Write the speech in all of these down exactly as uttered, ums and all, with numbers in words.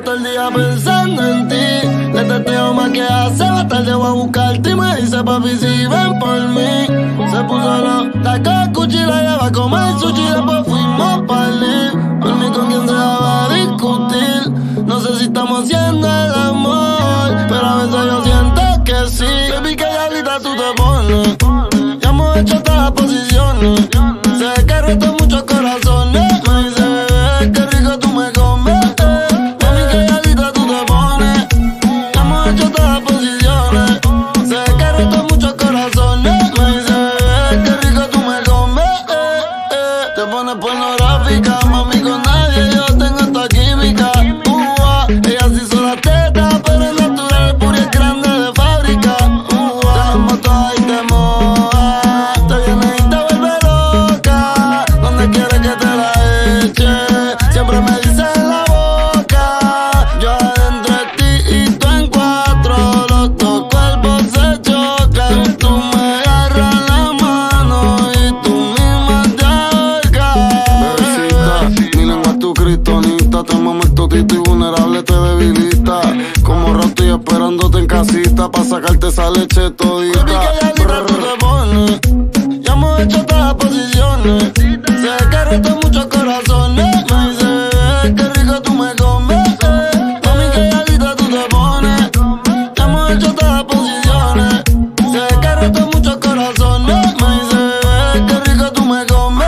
todo el día pensando en ti. Le teteo más que hace, más tarde voy a buscarte y me dice papi si ven por mí. Se puso los tacos, cuchi, la lleva a comer sushi, después fuimos pa'l por mí con quien se va a discutir. No sé si estamos haciendo el amor, pero a veces yo siento que sí. Baby, que diablita tú te pones. Ya hemos hecho todas las posiciones. Sé que roto muchos corazones. Me dice, bebé, qué rico tú me comes. Mami, que diablita tú te pones. Ya hemos hecho todas las posiciones. Sé que roto muchos corazones. Me dice, bebé, qué rico tú me comes. Te pones pornográfica, mami, con nadie yo tengo esta química. Uh, ella sí hizo la teta, pero es natural, pura y grande de fábrica. Uh, tenemos toda y te moja. Te viene y te vuelve loca. Donde quieres que te la eche, siempre me dice en la boca. Yo adentro de ti y tú en cuatro. Los dos cuerpos se chocan. Tú me agarras la mano y tú misma te ahorcas. Bebecita, mi lengua es tu kriptonita. Te mames totito y vulnerable te debilita. Como Roti esperándote en casita pa' sacarte esa leche todita. Baby, que diablita tú te pones. Ya hemos hecho todas las posiciones. Sé que roto muchos corazones. Me dice, bebé, qué rico tú me comes. Mami, que diablita tú te pones. Ya hemos hecho todas las posiciones. Sé que roto muchos corazones. Me dice, bebé, qué rico tú me comes.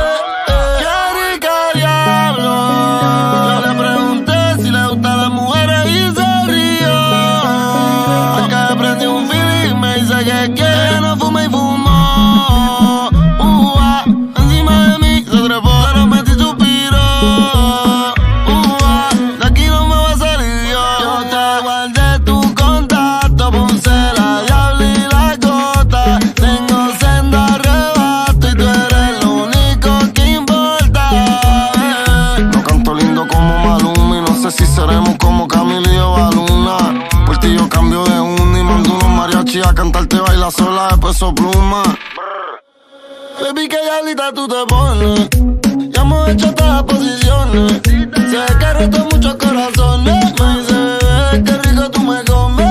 Qué rica diablo. Yo le pregunté si le gustan las mujeres y se rió. Acá prendí un feeling y me dice que quiere, no fuma y fumó. Uh, ah, encima de mí se trepó, se lo metí suspiro. Uh, ah, de aquí no me voy a salir yo. Yo te guardé tu contacto, puse la diabla y la gota. Tengo senda arrebato y tú eres lo único que importa. No canto lindo como Maluma y no sé si seremos como Camilo y Baluna. Por ti yo cambio de una y mando unos mariachi a cantarte baila sola de Peso Pluma. Baby, que diablita tú te pones. Ya hemos hecho todas las posiciones. Sé que roto muchos corazones. Me dice, bebé, qué rico tú me comes.